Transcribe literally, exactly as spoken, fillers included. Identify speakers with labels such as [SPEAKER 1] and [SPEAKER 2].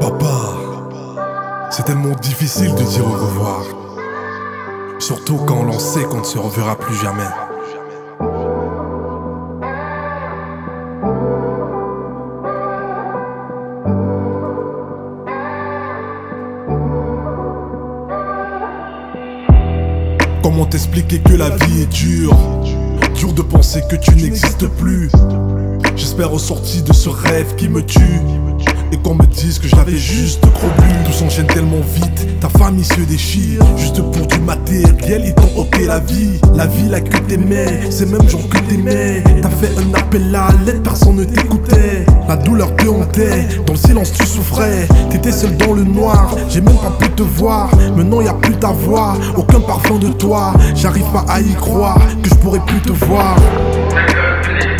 [SPEAKER 1] Papa, c'est tellement difficile de dire au revoir. Surtout quand l'on sait qu'on ne se reverra plus jamais. Comment t'expliquer que la vie est dure? Dur de penser que tu n'existes plus. J'espère ressortir de ce rêve qui me tue. Et qu'on me dise que je l'avais juste trop bu. Tout s'enchaîne tellement vite, ta famille se déchire. Juste pour du matériel, ils t'ont ôté la vie. La vie là que t'aimais, ces mêmes gens que t'aimais. T'as fait un appel à l'aide, personne ne t'écoutait. La douleur te hantait, dans le silence tu souffrais. T'étais seul dans le noir, j'ai même pas pu te voir. Maintenant y a plus ta voix, aucun parfum de toi. J'arrive pas à y croire que je pourrais plus te voir.